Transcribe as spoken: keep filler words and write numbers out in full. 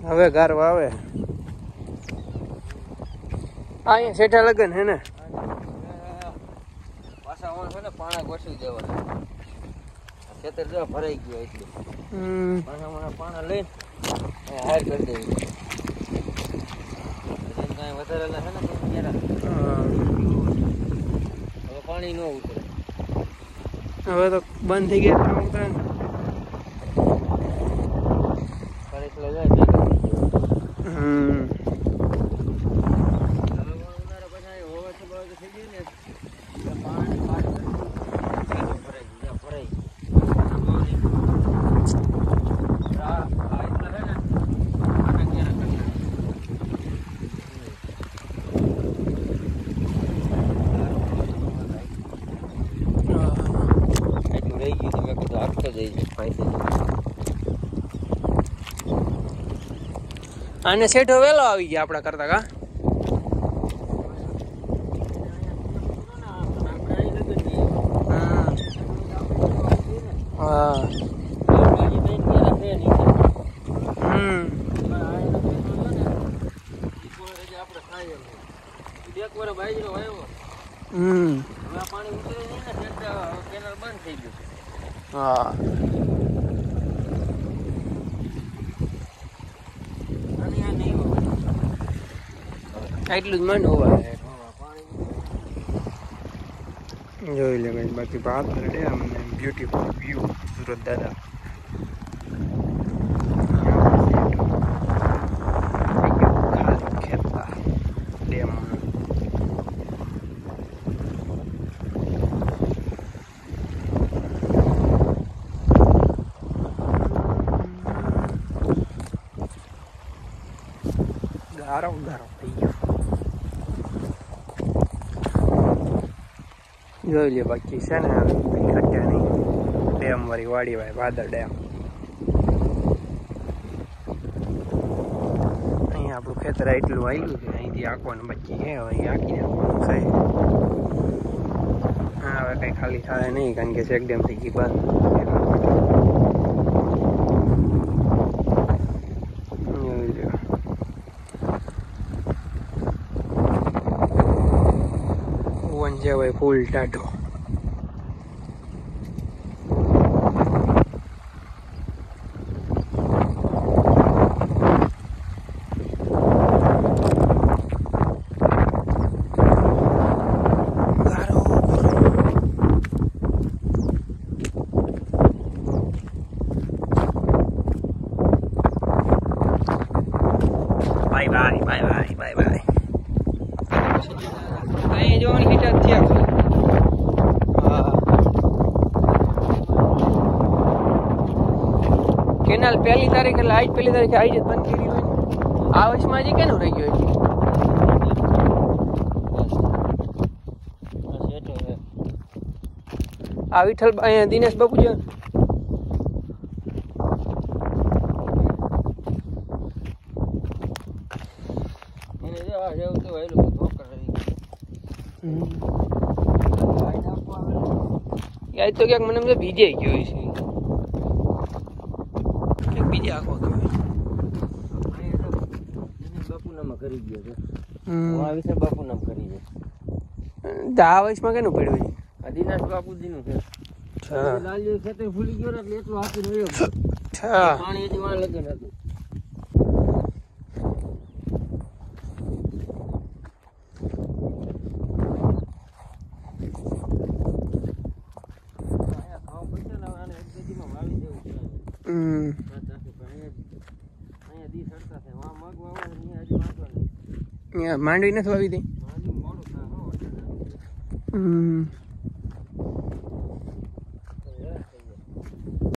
હવે ગારો આવે અહીંયા શેઠા લગન હે ને પાછા છે ને પાણા ગોઠવી દેવા ખેતર જો ભરાઈ ગયો એટલે હમ પાછા મને પાણા લઈને હાર કરી દેવી કાંઈ વધારેલા છે ને હવે પાણી ન ઉતરે હવે તો બંધ થઈ ગયા ઉતરે ને ફરી જાય ભેગા થઈ ગયો હમ અને શેઠો વેલો આવી ગયા આપડા કરતા કા હા હમ હમ પાણી ઉતરે ને કેનાલ બંધ થઈ ગયું હા એટલું જ મન હોવા જોઈ લે ભાઈ બાકી બાત કરે અમને બ્યુટીફુલ વ્યૂ સુરત દાદા ખેતલા ડેમ ગારો ગારો થઈ ગયો જોઈ લે બાકી છે ને કઈ ઘટ્યા નહીં ડેમ વાળી વાડી ભાઈ વાદર ડેમ અહીંયા આપણું ખેતર એટલું આવ્યું કે અહીંથી આંકવાનું બાકી છે હવે અહીં આંકી નાખવાનું છે હા હવે કઈ ખાલી થાય નહીં કારણ કે ચેક ડેમ થઈ ગઈ બંધ ભાઈ ફૂલ ટાઢો bye bye bye bye bye bye અહીં જોવાની હીટર થયા કેનાલ પહેલી તારીખ એટલે આજ પહેલી તારીખે આજ જ બંધ કરી હોય આ વર્ષમાં હજી કેનું રહી ગયું આ વિઠ્ઠલ અહીંયા દિનેશ બાપુ છે આજ તો ક્યાંક મને ભીજાઈ ગયો છે બીજે આખો બાપુ નામ કરી ગયો છે આ વિશે બાપુ નામ કરી છે આ વર્ષમાં કેનું પડ્યું છે આ દિનેશ બાપુજી નું છે લાલ્યો ખેતર ભૂલી ગયો એટલે એટલું હાથી રહ્યો પાણી હજી વાં લગન હતું માંડવી નથી વાવી હતી.